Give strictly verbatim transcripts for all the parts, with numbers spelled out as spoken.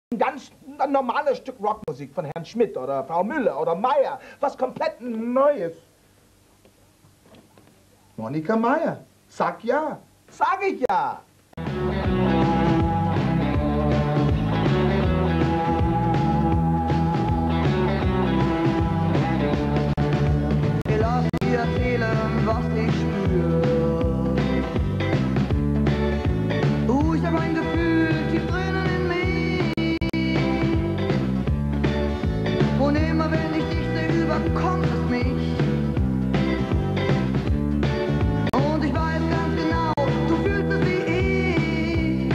ein ganz normales Stück Rockmusik von Herrn Schmidt oder Frau Müller oder Meyer. Was komplett Neues. Monika Meyer, sag ja. Sag ich ja. Lass dir erzählen, was ich spür. Uh, ich hab ein Gefühl tief drinnen in mir. Und immer wenn ich dich sehe, überkommt es mich. Und ich weiß ganz genau, du fühlst es wie ich.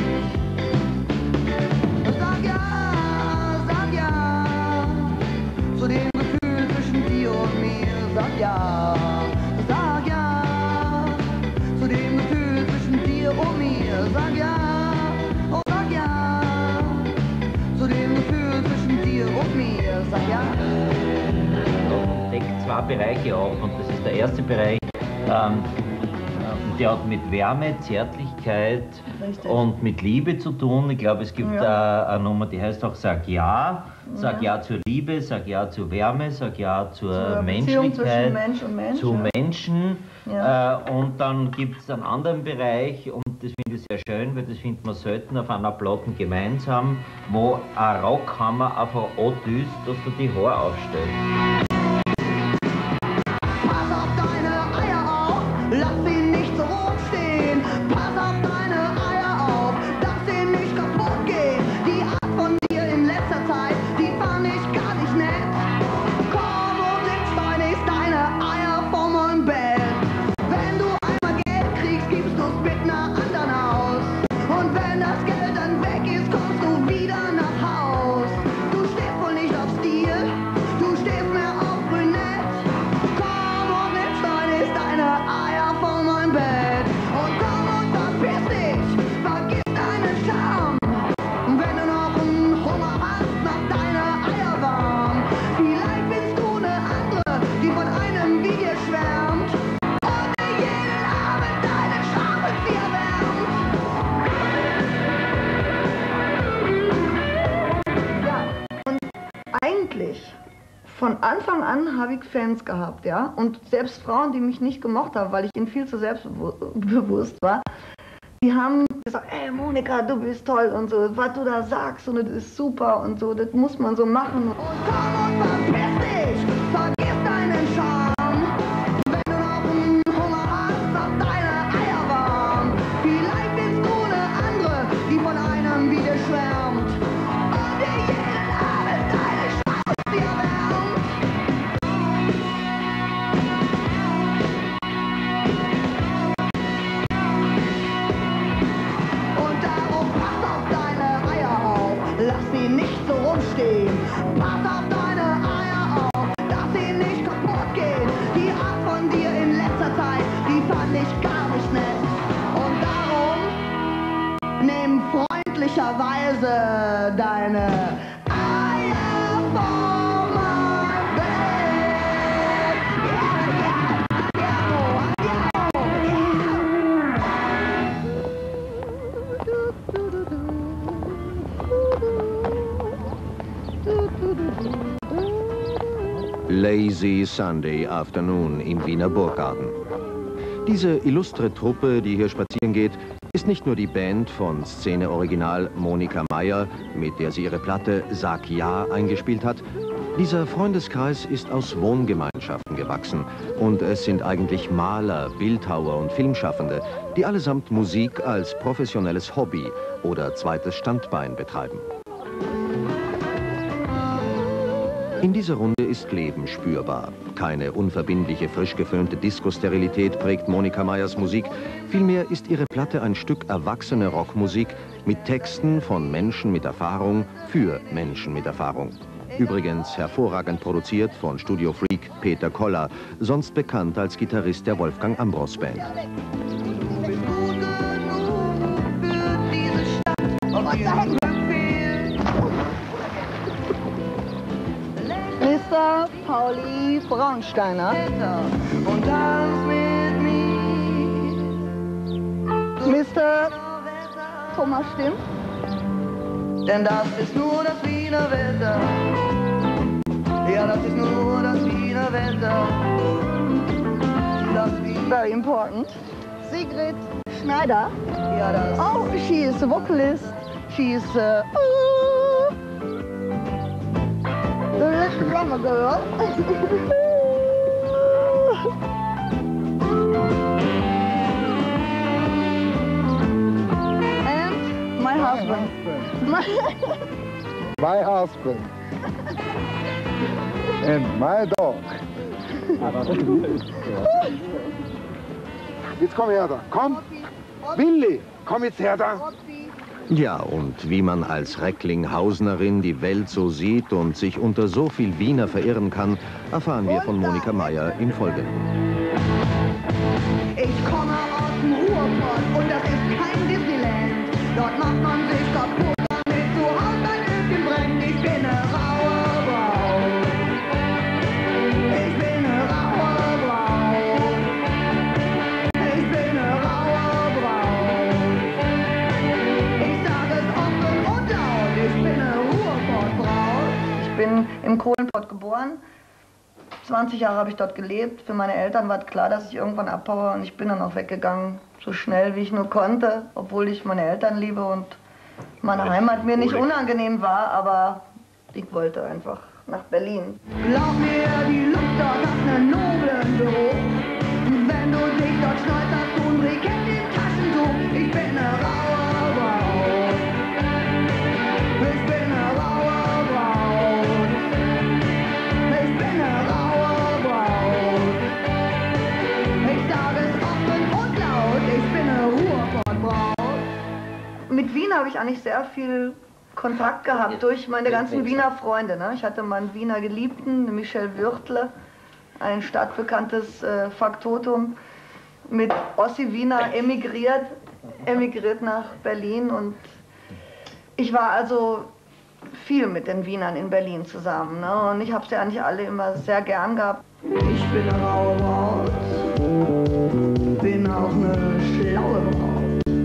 Sag ja, sag ja zu dem Gefühl zwischen dir und mir. Sag ja, sag ja zu dem Gefühl zwischen dir und mir. Sag ja, oh sag ja zu dem Gefühl zwischen dir und mir. Sag ja. Deckt zwei Bereiche auf und das ist der erste Bereich, ähm, der hat mit Wärme, Zärtlichkeit Richtig. und mit Liebe zu tun. Ich glaube, es gibt Ja. äh, eine Nummer, die heißt auch Sag Ja. Sag Ja zur Liebe, sag Ja zur Wärme, sag Ja zur Zur Beziehung zwischen Menschlichkeit, Mensch und Mensch, zu ja. Menschen. Ja. Äh, und dann gibt es einen anderen Bereich, und das finde ich sehr schön, weil das findet man selten auf einer Platte gemeinsam, wo ein Rockhammer einfach andüst, dass du die Haare aufstellst. Pass auf deine Eier auf, lass sie nicht so rumstehen. Pass auf deine Eier auf, dass sie nicht kaputt gehen. Die Art von dir in letzter Zeit, die fand ich gar nicht nett. Komm und nimm schleunigst deine Eier von meinem Bett. Wenn du einmal Geld kriegst, gibst du's mit einer anderen aus. Und wenn das Geld dann weg ist, kommst du wieder nach Haus. Du stehst wohl nicht auf Stil, du stehst mehr auf Brünett. Komm und nimm schleunigst deine Eier von meinem Bett. Und komm und verpiss dich, vergiss deinen Charme. Wenn du noch einen Hunger hast, mach deine Eier warm. Vielleicht findest du eine andere, die von einem wie dir schwärmt. Und dir jeden Abend deine Scham mit dir wärmt. Ja, und eigentlich, von Anfang an habe ich Fans gehabt, ja, und selbst Frauen, die mich nicht gemocht haben, weil ich ihnen viel zu selbstbewusst war, die haben gesagt, ey Monika, du bist toll und so, was du da sagst und das ist super und so, das muss man so machen. Und komm und verpiss dich, vergiss deinen Charme. Wenn du noch einen Hunger hast, mach deine Eier warm. Vielleicht findest du eine andere, die von einem wie dir schwärmt. Und dir jeden Abend deine Scham mit dir wärmt. Und darum pass auf deine Eier auf, lass sie nicht so rumstehen. Pass auf deine Eier auf, dass sie nicht kaputt gehen. Die Art von dir in letzter Zeit, die fand ich gar nicht nett. Und darum nimm freundlicherweise deine Eier von meinem Bett. Yeah, yeah, yeah, yeah, Lazy Sunday Afternoon im Wiener Burggarten. Diese illustre Truppe, die hier spazieren geht, ist nicht nur die Band von Szene-Original Monika Meyer, mit der sie ihre Platte Sag Ja eingespielt hat. Dieser Freundeskreis ist aus Wohngemeinschaften gewachsen und es sind eigentlich Maler, Bildhauer und Filmschaffende, die allesamt Musik als professionelles Hobby oder zweites Standbein betreiben. In dieser Runde ist Leben spürbar. Keine unverbindliche, frisch geföhnte Disco-Sterilität prägt Monika Meyers Musik. Vielmehr ist ihre Platte ein Stück erwachsene Rockmusik mit Texten von Menschen mit Erfahrung für Menschen mit Erfahrung. Übrigens hervorragend produziert von Studio-Freak Peter Koller, sonst bekannt als Gitarrist der Wolfgang Ambros Band. Mister Pauli Braunsteiner. Und tanz mit mir. Mister Thomas Stimm. denn das ist nur das Wiener Wetter. Ja, das ist nur das Wiener Wetter. Das Wiener. Very important. Sigrid Schneider. Ja, das. Oh, she is a vocalist. She is uh, oh, the little drummer girl. And my husband. My My husband. And my dog. Jetzt komm her da. Komm. Willi, komm jetzt her da. Ja, und wie man als Recklinghausenerin die Welt so sieht und sich unter so viel Wiener verirren kann, erfahren wir von Monika Meier im Folgenden. Ich komme aus dem Ruhrpott und das ist kein Disneyland. Dort macht man sich kaputt, damit zu Hause ein Öfchen brennt. Ich bin eine raue Braut. Ich bin eine raue Braut. Ich bin eine raue Braut. Ich sage es offen und laut, ich bin eine Ruhrpottbraut. Ich bin im Kohlenpott geboren. zwanzig Jahre habe ich dort gelebt. Für meine Eltern war klar, dass ich irgendwann abhaue und ich bin dann auch weggegangen, so schnell wie ich nur konnte, obwohl ich meine Eltern liebe und meine Heimat mir nicht unangenehm war, aber ich wollte einfach nach Berlin. Glaub mir, die Luft dort hat einen noblen Geruch. Wenn du dich dort schneuterst und Brikett im Taschentuch. Ich bin eine raue Braut. Ich bin eine raue Braut. Ich bin eine raue Braut. Ich sage es offen und laut, ich bin eine Ruhrpottbraut. Mit Wien habe ich eigentlich sehr viel Kontakt gehabt durch meine ganzen Wiener Freunde. Ne? Ich hatte meinen Wiener Geliebten, Michel Würtle, ein stadtbekanntes äh, Faktotum, mit Ossi Wiener emigriert, emigriert nach Berlin und ich war also viel mit den Wienern in Berlin zusammen. Ne? Und ich habe sie eigentlich alle immer sehr gern gehabt. Ich bin eine raue Braut, bin auch eine schlaue Braut.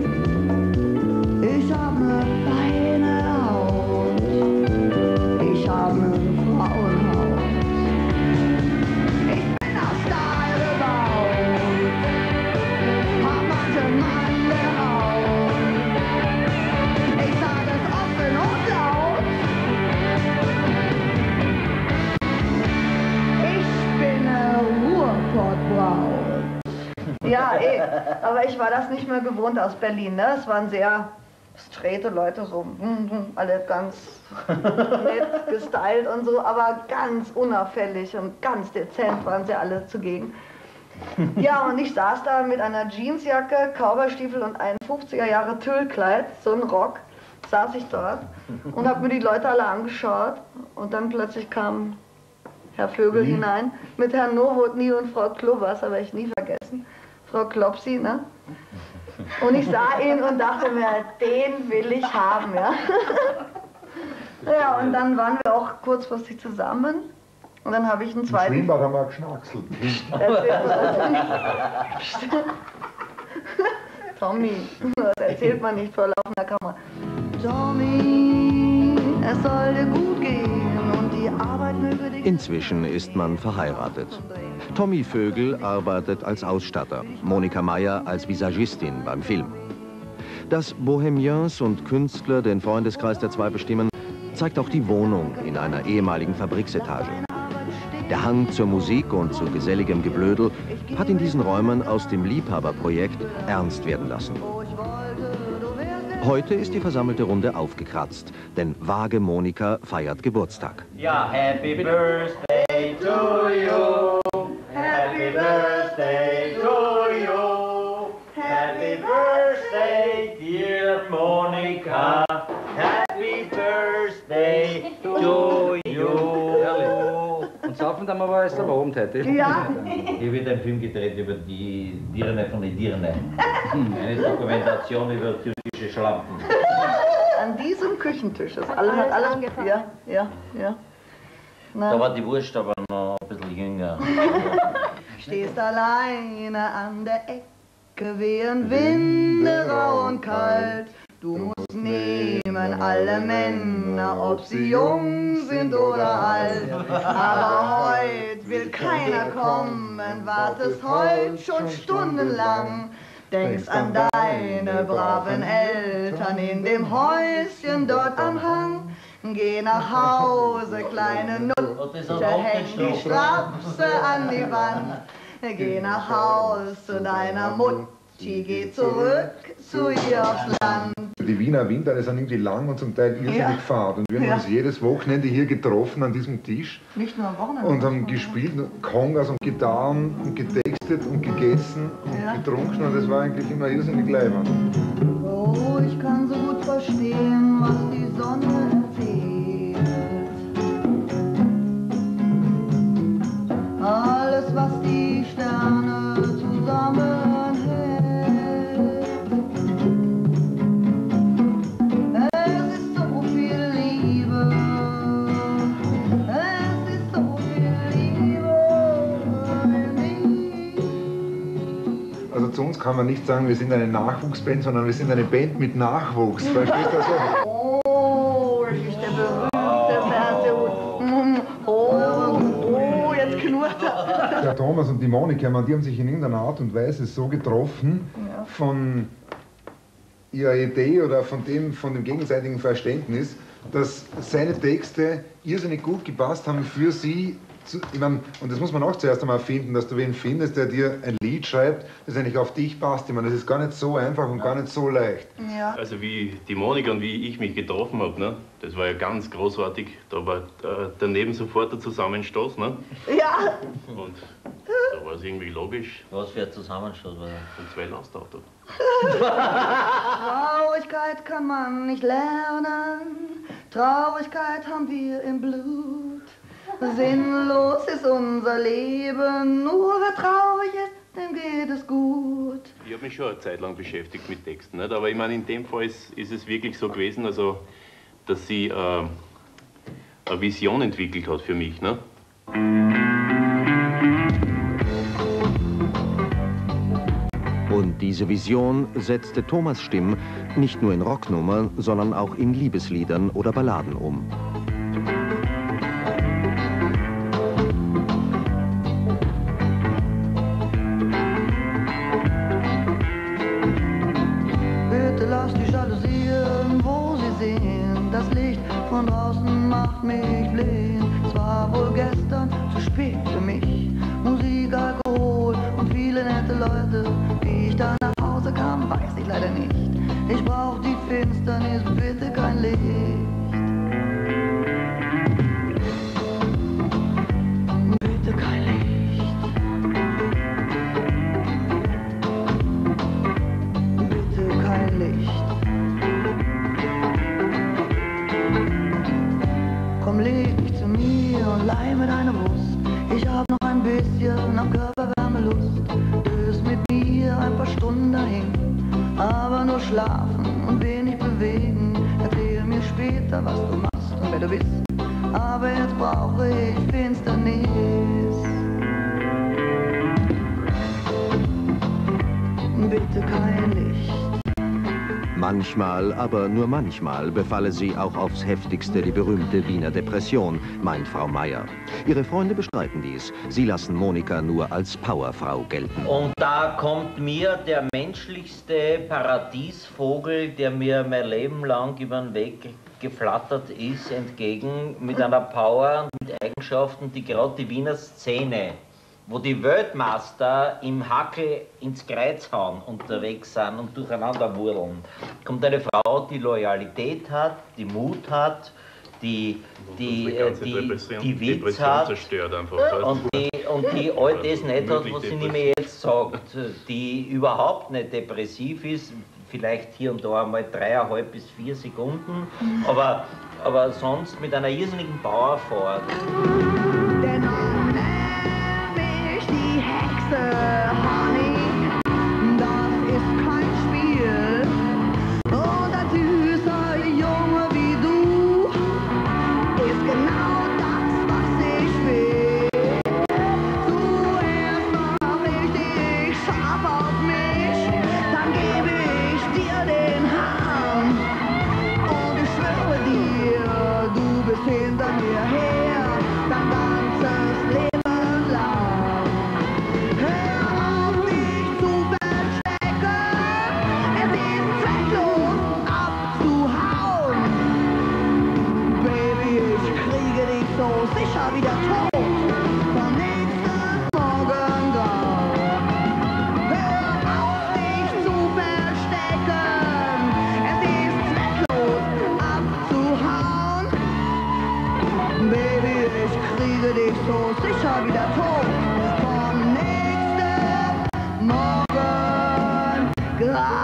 Ich hab eine feine Haut, ich hab eine Frauenhaut. Ich bin aus Stahl gebaut, hab manche Mann der Haut. Ich sag es offen und laut, ich bin eine Ruhrpottbraut. Ja, eh, aber ich war das nicht mehr gewohnt aus Berlin. Ne? Es waren sehr straighte Leute, so alle ganz nett gestylt und so, aber ganz unauffällig und ganz dezent waren sie alle zugegen. Ja, und ich saß da mit einer Jeansjacke, Cowboystiefel und einem fünfziger Jahre Tüllkleid, so ein Rock, saß ich dort und habe mir die Leute alle angeschaut und dann plötzlich kam Herr Vögel mhm. hinein mit Herrn Nowotny und Frau Klobas, aber ich nie vergessen, Frau Klopsi, ne? Und ich sah ihn und dachte mir, den will ich haben, ja. Ja, und dann waren wir auch kurzfristig zusammen. Und dann habe ich einen zweiten... Im Schwimmbad haben wir geschnackselt. Tommy, das erzählt man nicht vor laufender Kamera. Tommy, es soll dir gut gehen und die Arbeit möge dich... Inzwischen ist man verheiratet. Tommy Vögel arbeitet als Ausstatter, Monika Meier als Visagistin beim Film. Dass Bohemiens und Künstler den Freundeskreis der zwei bestimmen, zeigt auch die Wohnung in einer ehemaligen Fabriksetage. Der Hang zur Musik und zu geselligem Geblödel hat in diesen Räumen aus dem Liebhaberprojekt ernst werden lassen. Heute ist die versammelte Runde aufgekratzt, denn Vage Monika feiert Geburtstag. Ja, Happy Birthday to you, Happy Birthday to you, Happy Birthday, dear Monika, Happy Birthday to you. Und saufen dann aber erst am Abend heute. Ja. Hier wird ein Film gedreht über die Dirne von den Dirne. Eine Dokumentation über türkische Schlampen. An diesem Küchentisch ist alles, hat alles angefangen. Ja, ja, ja. Na. Da war die Wurst aber noch ein bisschen jünger. Stehst alleine an der Ecke, während Winde rau und kalt Du musst nehmen alle Männer, ob sie jung sind oder alt. Aber heut will keiner kommen, wartest heut schon stundenlang. Denkst an deine braven Eltern in dem Häuschen dort am Hang. Geh nach Hause, kleine Nutte, häng die Strapse an die Wand. Geh nach Haus zu deiner Mutti, geh zurück zu ihr aufs Land. Die Wiener Winter sind irgendwie lang und zum Teil irrsinnig Ja. fad. Und wir haben Ja. uns jedes Wochenende hier getroffen an diesem Tisch Nicht nur am Wochenende. und haben gespielt, Congas und Gitarren und getextet und gegessen und Ja. getrunken und das war eigentlich immer irrsinnig leibend. Oh, ich kann so gut verstehen, was die Sonne erzählt. Alles, was die Sterne zusammenhält. Es ist so viel Liebe. Es ist so viel Liebe in mir. Also zu uns kann man nicht sagen, wir sind eine Nachwuchsband, sondern wir sind eine Band mit Nachwuchs. Verstehst du das? Oh, das ist der berühmte Fernsehhut. Mm, Oh, oh, jetzt knurrt er. Der Thomas und die Monika, man, die haben sich in irgendeiner Art und Weise so getroffen Ja. von ihrer Idee oder von dem, von dem gegenseitigen Verständnis, dass seine Texte irrsinnig gut gepasst haben für sie. Zu, ich mein, und das muss man auch zuerst einmal finden, dass du wen findest, der dir ein Lied schreibt, das eigentlich auf dich passt. Ich meine, das ist gar nicht so einfach und gar nicht so leicht. Ja. Also wie die Monika und wie ich mich getroffen habe, ne? Das war ja ganz großartig. Da war äh, daneben sofort der Zusammenstoß. Ne? Ja. Und da war es irgendwie logisch. Was für ein Zusammenstoß war das? Und zwei Lastautos. Traurigkeit kann man nicht lernen. Traurigkeit haben wir im Blut. Sinnlos ist unser Leben. Nur wer traurig ist, dem geht es gut. Ich habe mich schon eine Zeit lang beschäftigt mit Texten. Nicht? Aber ich meine, in dem Fall ist, ist es wirklich so gewesen, also, dass sie äh, eine Vision entwickelt hat für mich. Ne? Und diese Vision setzte Thomas Stimm nicht nur in Rocknummern, sondern auch in Liebesliedern oder Balladen um. Bitte lass die Jalousien, wo sie sehen. Das Licht von draußen macht mich blind. Es war wohl gestern zu spät für mich. Musik, Alkohol und viele nette Leute. Wie ich da nach Hause kam, weiß ich leider nicht. Ich brauch die Finsternis, bitte kein Licht. Bitte kein Licht. Bitte kein Licht. Komm, leg dich zu mir und leih mir deine Brust. Ich hab noch ein bisschen am Körperwärme Lust. Dös mit mir ein paar Stunden dahin, aber nur schlafen und wenig bewegen. Erzähl mir später, was du machst und wer du bist. Aber jetzt brauche ich Finsternis. Bitte kein Licht. Manchmal, aber nur manchmal, befalle sie auch aufs Heftigste die berühmte Wiener Depression, meint Frau Meier. Ihre Freunde bestreiten dies. Sie lassen Monika nur als Powerfrau gelten. Und da kommt mir der menschlichste Paradiesvogel, der mir mein Leben lang über den Weg geflattert ist, entgegen, mit einer Power und mit Eigenschaften, die gerade die Wiener Szene, wo die Weltmeister im Hackel ins Kreuz hauen unterwegs sind und durcheinander wurdeln, kommt eine Frau, die Loyalität hat, die Mut hat, die, die, die, ganze die, Depression, die Witz Depression hat zerstört einfach. und die, und die all das nicht hat, was sie nicht mehr jetzt sagt, die überhaupt nicht depressiv ist, vielleicht hier und da einmal dreieinhalb bis vier Sekunden, aber, aber sonst mit einer irrsinnigen Power fährt. Dennoch nenn mich die Hexe, Honey, das ist kein Spiel. Und ein süßer Junge wie du ist genau das, was ich will. Zuerst mach ich dich scharf auf mich, dann gebe ich dir den Hahn. bist hinter mir her, dein ganzes Leben lang. Hör auf, dich zu verstecken, es ist zwecklos abzuhauen. Baby, ich kriege dich so sicher wieder tot, vom nächsten Morgen grau. Hör auf, dich zu verstecken, es ist zwecklos abzuhauen. Baby, ich kriege dich so sicher wieder tot, vom nächsten Morgen grau.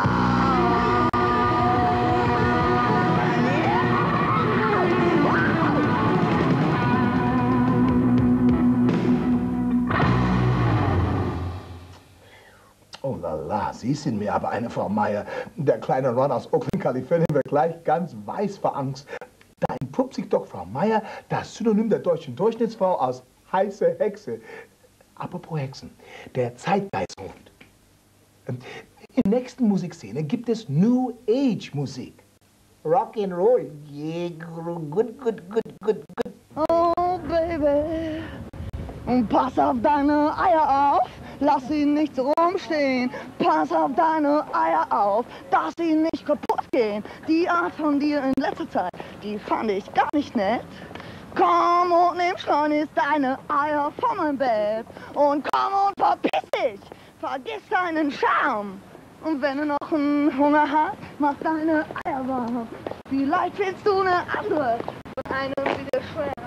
Oh la la, Sie sind mir aber eine, Frau Meyer. Der kleine Ron aus Oakland, Kalifornien, wird gleich ganz weiß vor Angst. Da entpuppt sich doch Frau Meyer das Synonym der deutschen Durchschnittsfrau aus heiße Hexe. Apropos Hexen, der Zeitgeist ruft. In der nächsten Musikszene gibt es New Age Musik. Rock'n'Roll, yeah, good, good, good, good, good. Oh, Baby, und pass auf deine Eier auf, lass sie nicht so rumstehen. Pass auf deine Eier auf, dass sie nicht kaputt gehen. Die Art von dir in letzter Zeit, die fand ich gar nicht nett. Komm und nimm schleunigst deine Eier von meinem Bett. Und komm und verpiss dich, vergiss deinen Charme. Und wenn du noch einen Hunger hast, mach deine Eier warm. Vielleicht findest du eine andere von einem wie der Schwert.